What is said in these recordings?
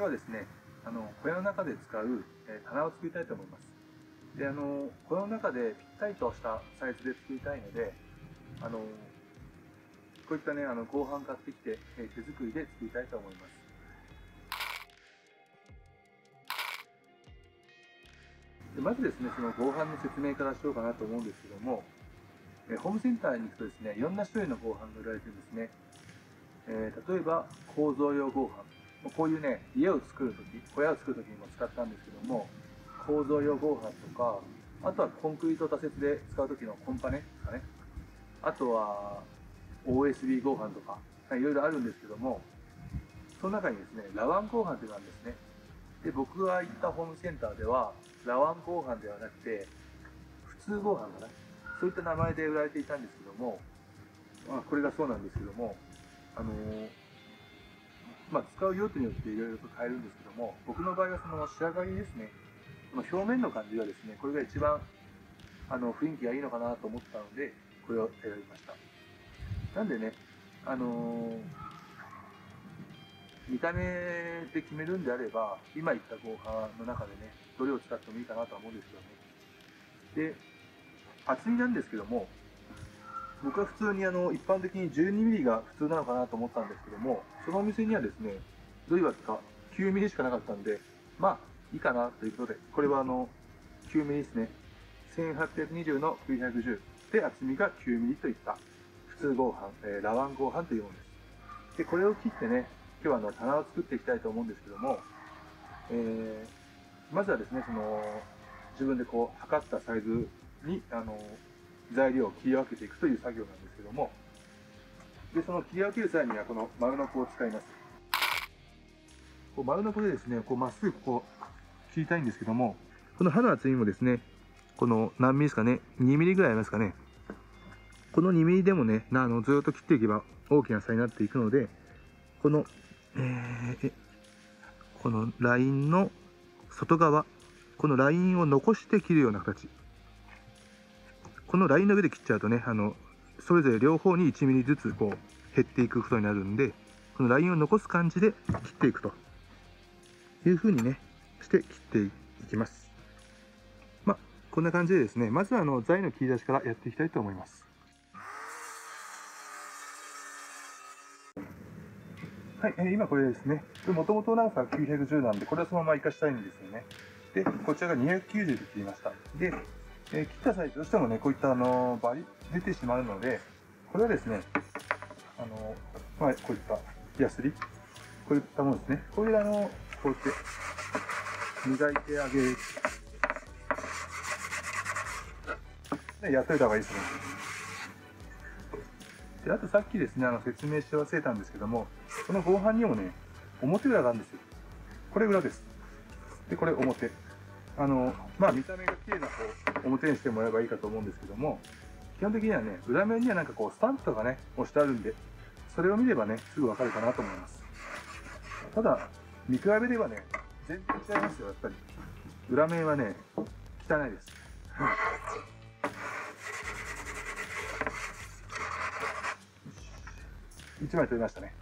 はですね、小屋の中で使う、棚を作りたいと思います。で、小屋の中でぴったりとしたサイズで作りたいので、こういったね、合板買ってきて、手作りで作りたいと思います。でまずですね、その合板の説明からしようかなと思うんですけども、ホームセンターに行くとですね、いろんな種類の合板が売られてるんですね。例えば構造用合板、こういうね、家を作るとき、小屋を作るときにも使ったんですけども、構造用合板とか、あとはコンクリート多設で使うときのコンパネとかね、あとは OSB 合板とか、いろいろあるんですけども、その中にですね、ラワン合板というのがあるんですね。で、僕が行ったホームセンターでは、ラワン合板ではなくて、普通合板かな、そういった名前で売られていたんですけども、これがそうなんですけども、使う用途によっていろいろと変えるんですけども、僕の場合はその仕上がりですね、この表面の感じがですね、これが一番雰囲気がいいのかなと思ったので、これを選びました。なんでね、見た目で決めるんであれば、今言った合板の中でね、どれを使ってもいいかなとは思うんですけどね。で、厚みなんですけども、僕は普通に一般的に 12mm が普通なのかなと思ったんですけども、そのお店にはですね、どういうわけか 9mm しかなかったんで、まあいいかなということで、これは9mm ですね。1820の910で、厚みが 9mm といった普通合板、ラワン合板というものです。で、これを切ってね、今日は棚を作っていきたいと思うんですけども、まずはですね、自分でこう測ったサイズに材料を切り分けていくという作業なんですけども、でその切り分ける際にはこの丸ノコを使います。こう丸ノコでですね、こうまっすぐこう切りたいんですけども、この刃の厚みもですね、この何ミリですかね、2ミリぐらいありますかね。この2ミリでもね、ずっと切っていけば大きな差になっていくので、この、このラインの外側、このラインを残して切るような形。このラインの上で切っちゃうとね、それぞれ両方に1ミリずつこう減っていくことになるんで、このラインを残す感じで切っていくという風にね、して切っていきます。こんな感じでですね、まずは材の切り出しからやっていきたいと思います。はい、今これですね、もともと長さが910なんで、これはそのまま活かしたいんですよね。で、こちらが290で切りました。で、切った際どうしてもね、こういったバリ出てしまうので、これはですね、こういったヤスリ、こういったものですね。これでこうやって磨いてあげる。やっといた方がいいですね。で、あとさっきですね、説明し忘れたんですけども、この合板にもね、表裏があるんですよ。これ裏です。で、これ表。見た目が綺麗な表にしてもらえばいいかと思うんですけども、基本的にはね、裏面にはなんかこう、スタンプとかね、押してあるんで、それを見ればね、すぐわかるかなと思います。ただ、見比べればね、全然違いますよ、やっぱり。裏面はね、汚いです。1枚取りましたね。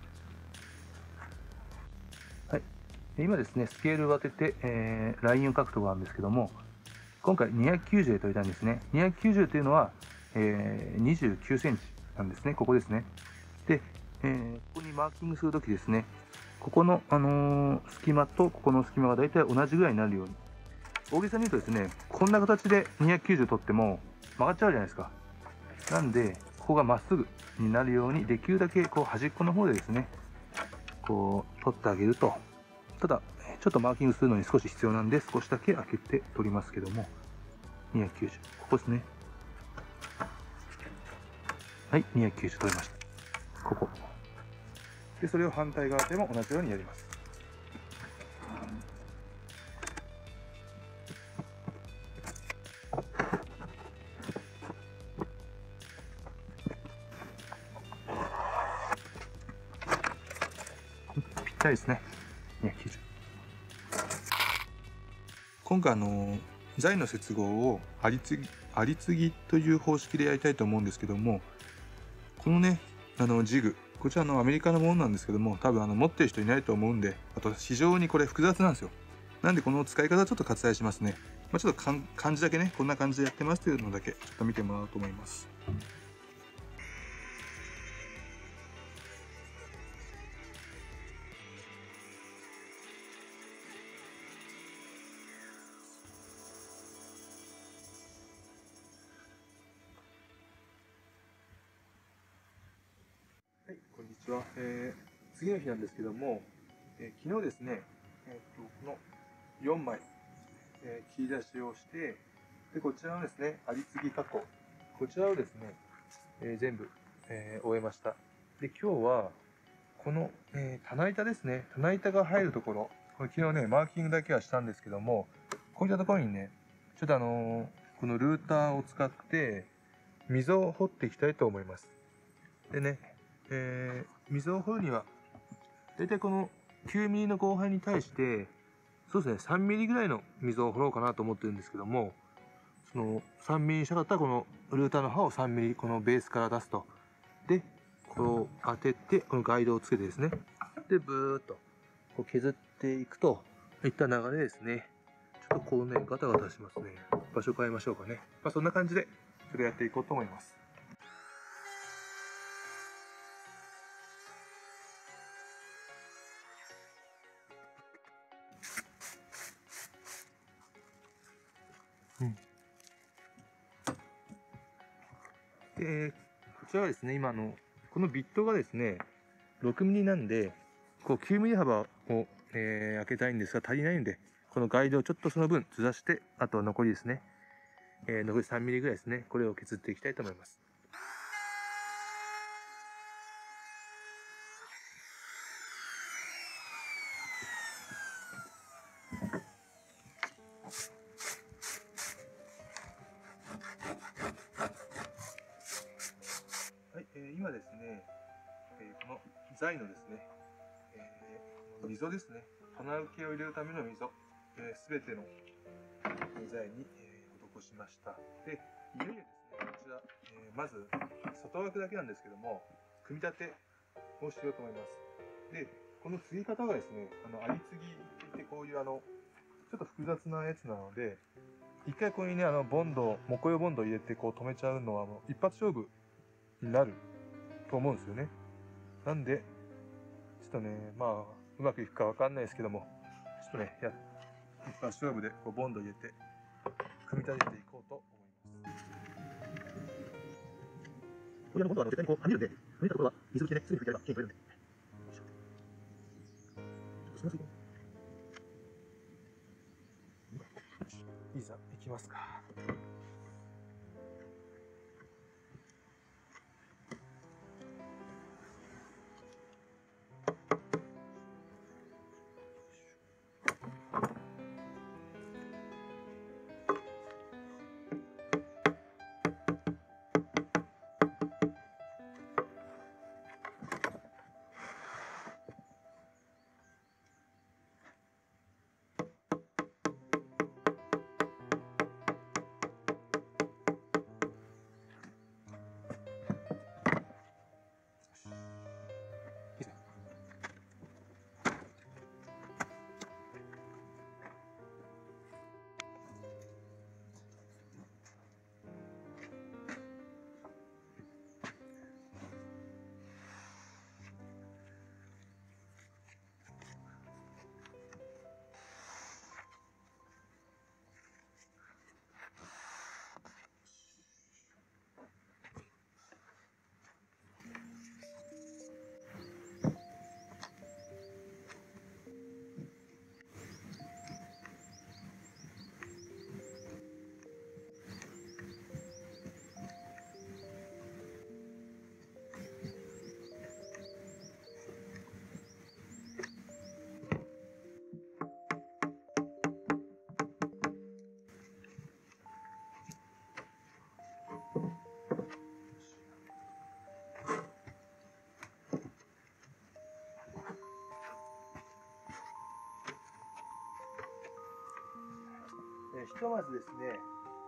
はい。今ですね、スケールを当てて、ラインを描くところなんですけども、今回290で取れたんですね。290というのは、29センチなんですね。ここですね。で、ここにマーキングするときですね、ここの、隙間とここの隙間が大体同じぐらいになるように。大げさに言うとですね、こんな形で290取っても曲がっちゃうじゃないですか。なんで、ここがまっすぐになるように、できるだけこう端っこの方でですね、こう取ってあげると。ただ、ちょっとマーキングするのに少し必要なんで、少しだけ開けて取りますけども、290、ここですね。はい、290取れました。ここ。で、それを反対側でも同じようにやります。ぴったりですね。290。今回材の接合をあり継ぎという方式でやりたいと思うんですけども、このね、ジグ、 こちらアメリカのものなんですけども、多分持ってる人いないと思うんで、あと非常にこれ複雑なんですよ。なんでこの使い方ちょっと割愛しますね。ちょっと漢字だけね、こんな感じでやってますというのだけちょっと見てもらおうと思います。はい、こんにちは。次の日なんですけども、昨日ですね、この4枚、切り出しをして、でこちらのですね、ありつぎ加工、こちらをですね、全部、終えました。で、今日は、この、棚板ですね、棚板が入るところ、これ昨日ね、マーキングだけはしたんですけども、こういったところにね、ちょっとこのルーターを使って、溝を掘っていきたいと思います。でね、溝を掘るには、だいたいこの9ミリの合板に対して、そうですね、3ミリぐらいの溝を掘ろうかなと思ってるんですけども、その3ミリにしたかったらこのルーターの刃を3ミリこのベースから出すと。で、こう当てて、このガイドをつけてですね。で、ブーっとこう削っていくといった流れですね。ちょっとこうね、ガタガタしますね。場所変えましょうかね。そんな感じで、それやっていこうと思います。で、こちらはですね、今このビットがですね、6ミリなんで、こう9ミリ幅を、開けたいんですが足りないんで、このガイドをちょっとその分ずらして、あと残りですね、残り3ミリぐらいですね、これを削っていきたいと思います。はい、今ですね、この材のですね、溝ですね、棚受けを入れるための溝、すべての材に、施しました。で、いよいよですね、こちら、まず外枠だけなんですけども、組み立てをしようと思います。で、この継ぎ方がですね、あり継ぎって言ってこういうちょっと複雑なやつなので、一回ここにね、ボンド、木用ボンドを入れてこう止めちゃうのは一発勝負になると思うんですよね。なんで、ちょっとね、うまくいくかわかんないですけども、ちょっとね、一発勝負でこうボンドを入れて、組み立てていこうと思います。これボンドは絶対にこうはみるんで、はみたところは水拭きでね、すぐに拭いてやればきれいに取れるんで。ちょっといざ行きますか。ひとまずですね、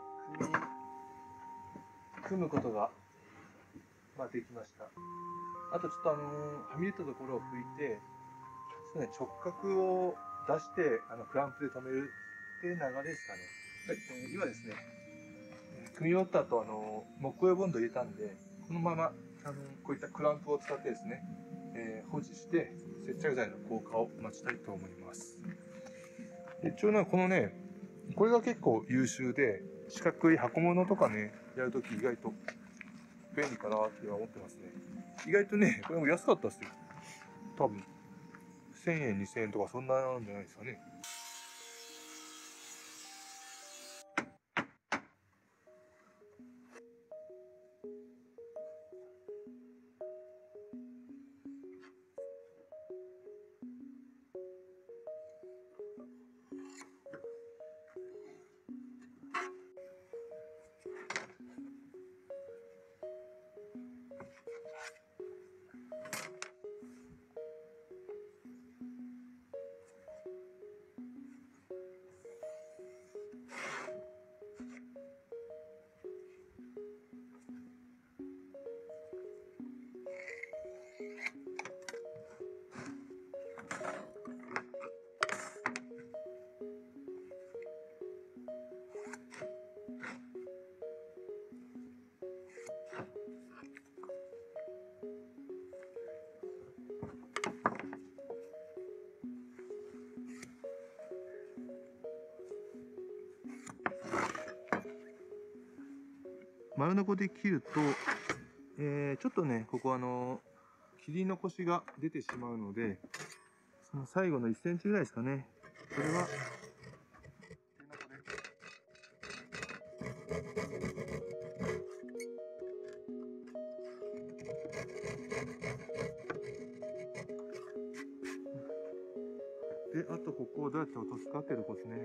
組むことが、できました。 あとちょっとはみ出たところを拭いて、そうね、直角を出して、クランプで止めるっていう流れですかね。はい、今ですね、組み終わった後、木工用ボンド入れたんで、このまま、こういったクランプを使ってですね、保持して、接着剤の効果を待ちたいと思います。一応このね、これが結構優秀で、四角い箱物とかね、やるとき意外と便利かなって思ってますね。意外とね、これも安かったですよ。多分。1000円、2000円とかそんなんじゃないですかね。丸ノコで切ると、ちょっとね、ここ切り残しが出てしまうので、その最後の1センチぐらいですかね。それは、で、あとここをどうやって落とすかっていうとこですね。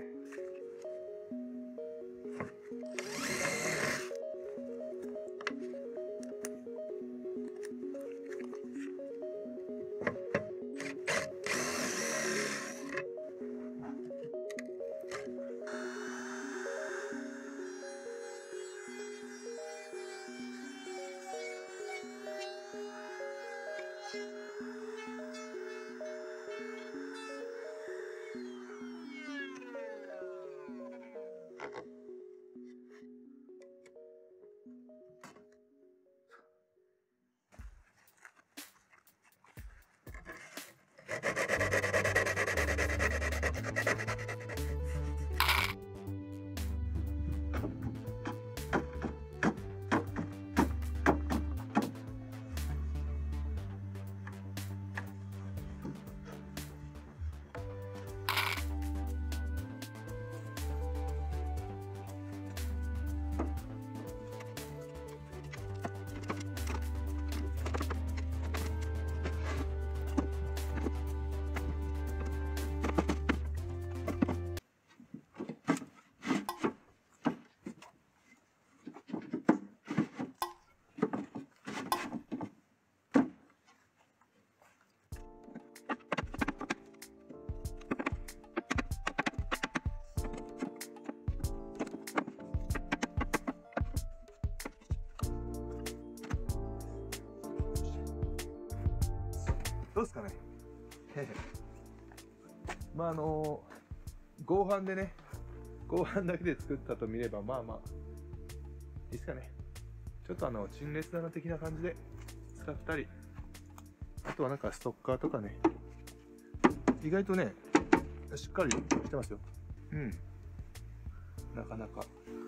どうですかね。まあ合板でね、合板だけで作ったと見れば、まあまあいいですかね。ちょっと陳列棚的な感じで使ったり、あとはなんかストッカーとかね、意外とねしっかりしてますよ。うん、なかなか